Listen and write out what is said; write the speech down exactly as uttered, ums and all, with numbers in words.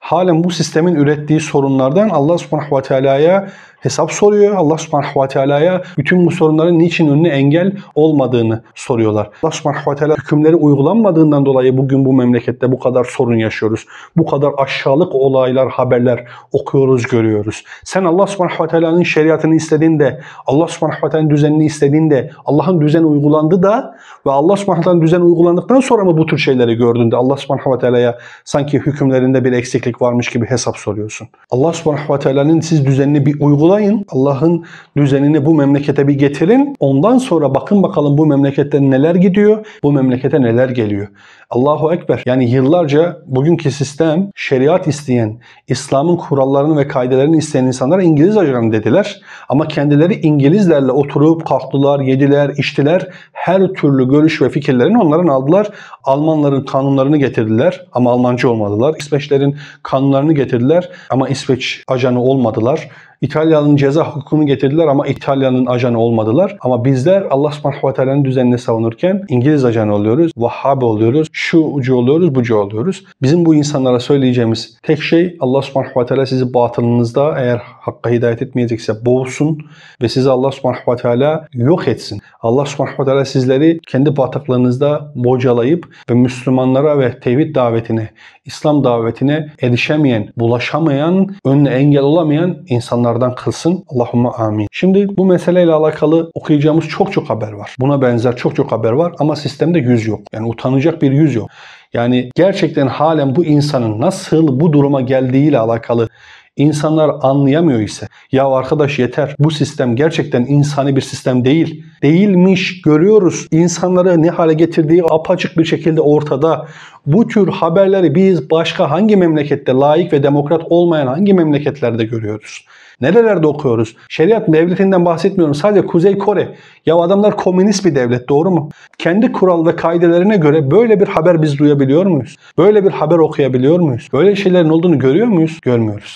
halen bu sistemin ürettiği sorunlardan Allah subhanahu ve teala'ya hesap soruyor. Allah subhanahu ve teala'ya bütün bu sorunların niçin önüne engel olmadığını soruyorlar. Allah subhanahu ve teala hükümleri uygulanmadığından dolayı bugün bu memlekette bu kadar sorun yaşıyoruz. Bu kadar aşağılık olaylar, haberler okuyoruz, görüyoruz. Sen Allah subhanahu ve teala'nın şeriatını istediğinde, Allah subhanahu ve teala'nın düzenini istediğinde, Allah'ın düzeni uygulandı da ve Allah subhanahu ve teala'nın düzeni uygulandıktan sonra mı bu tür şeyleri gördüğünde Allah subhanahu ve teala'ya sanki hükümlerinde bir eksiklik varmış gibi hesap soruyorsun. Allah subhanahu ve teala'nın siz düzenini bir uygulayın. Allah'ın düzenini bu memlekete bir getirin. Ondan sonra bakın bakalım bu memlekette neler gidiyor, bu memlekete neler geliyor. Allahu Ekber. Yani yıllarca bugünkü sistem şeriat isteyen, İslam'ın kurallarını ve kaidelerini isteyen insanlara İngiliz ajanı dediler. Ama kendileri İngilizlerle oturup kalktılar, yediler, içtiler. Her türlü görüş ve fikirlerini onların aldılar. Almanların kanunlarını getirdiler ama Almancı olmadılar. İsveçlerin kanunlarını getirdiler ama İsveç ajanı olmadılar. İtalya'nın ceza hukukunu getirdiler ama İtalya'nın ajanı olmadılar. Ama bizler Allah subhanahu ve teala'nın düzenini savunurken İngiliz ajanı oluyoruz, Vahhabi oluyoruz, şu ucu oluyoruz, bucu oluyoruz. Bizim bu insanlara söyleyeceğimiz tek şey Allah subhanahu ve teala sizi batılınızda eğer hakka hidayet etmeyecekse boğsun ve sizi Allah subhanahu ve teala yok etsin. Allah subhanahu ve teala sizleri kendi batıklığınızda bocalayıp ve Müslümanlara ve tevhid davetine, İslam davetine erişemeyen, bulaşamayan, önüne engel olamayan insanlardan kılsın. Allahümme amin. Şimdi bu meseleyle alakalı okuyacağımız çok çok haber var. Buna benzer çok çok haber var ama sistemde yüz yok. Yani utanacak bir yüz yok. Yani gerçekten halen bu insanın nasıl bu duruma geldiğiyle alakalı İnsanlar anlayamıyor ise, ya arkadaş yeter, bu sistem gerçekten insani bir sistem değil. Değilmiş, görüyoruz. İnsanları ne hale getirdiği apaçık bir şekilde ortada. Bu tür haberleri biz başka hangi memlekette, layık ve demokrat olmayan hangi memleketlerde görüyoruz? Nerelerde okuyoruz? Şeriat devletinden bahsetmiyorum. Sadece Kuzey Kore. Ya adamlar komünist bir devlet, doğru mu? Kendi kural ve kaidelerine göre böyle bir haber biz duyabiliyor muyuz? Böyle bir haber okuyabiliyor muyuz? Böyle şeylerin olduğunu görüyor muyuz? Görmüyoruz.